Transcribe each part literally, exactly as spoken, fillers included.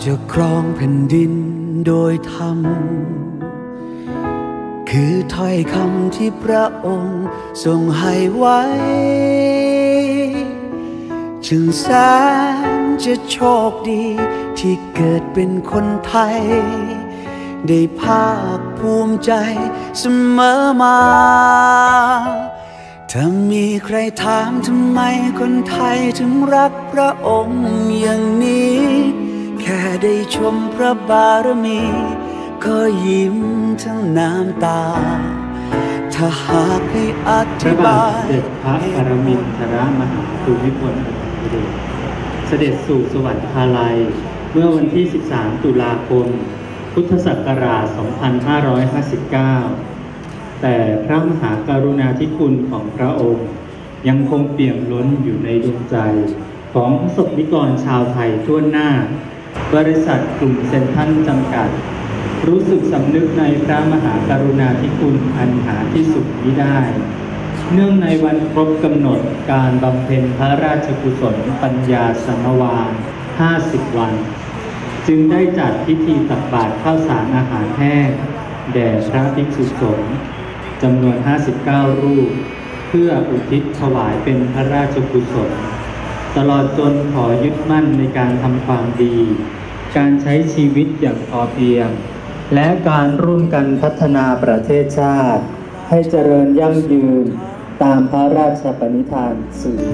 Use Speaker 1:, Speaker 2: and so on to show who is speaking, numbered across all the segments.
Speaker 1: จะครองแผ่นดินโดยธรรมคือถ้อยคำที่พระองค์ทรงให้ไว้จึงแสนจะโชคดีที่เกิดเป็นคนไทยได้ภาคภูมิใจเสมอมาถ้ามีใครถามทำไมคนไทยถึงรักพระองค์อย่างนี้แค่ได้ชมพระบารมีก็ยิ้มทั้งน้ำตาถ้าหากให้อธิบาย
Speaker 2: พระบาทสมเด็จพระปรมินทรมหาภูมิพลอดุลยเดชเสด็จสู่สวรรคาลัยเมื่อวันที่สิบสามตุลาคมพุทธศักราชสองพันห้าร้อยห้าสิบเก้าแต่พระมหากรุณาธิคุณของพระองค์ยังคงเปี่ยมล้นอยู่ในดวงใจของประสบนิกรชาวไทยทั่วหน้าบริษัทกลุ่มเซ็นทรัลจำกัดรู้สึกสำนึกในพระมหากรุณาธิคุณอันหาที่สุดมิได้เนื่องในวันครบกำหนดการบำเพ็ญพระราชกุศลปัญญาสมวาลห้าสิบวันจึงได้จัดพิธีตักบาตรข้าวสารอาหารแห้งแด่พระภิกษุสงฆ์จำนวนห้าสิบเก้ารูปเพื่ออุทิศถวายเป็นพระราชกุศลตลอดจนขอยึดมั่นในการทำความดีการใช้ชีวิตอย่างพอเพียงและการร่วมกันพัฒนาประเทศชาติให้เจริญยั่งยืนตามพระราชปณิธานสืบไป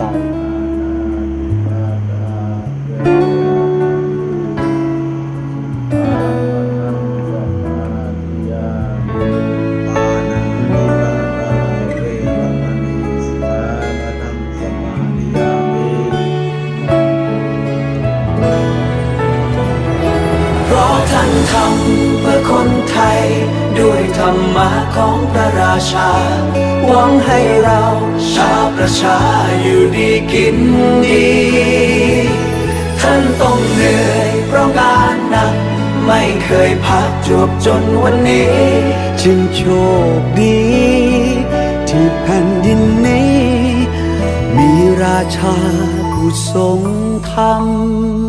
Speaker 1: ทำเพื่อคนไทยด้วยธรรมะของพระราชาหวังให้เราชาวประชาอยู่ดีกินดีท่านต้องเหนื่อยเพราะงานหนักไม่เคยพักจวบจนวันนี้จึงโชคดีที่แผ่นดินนี้มีราชาผู้ทรงธรรม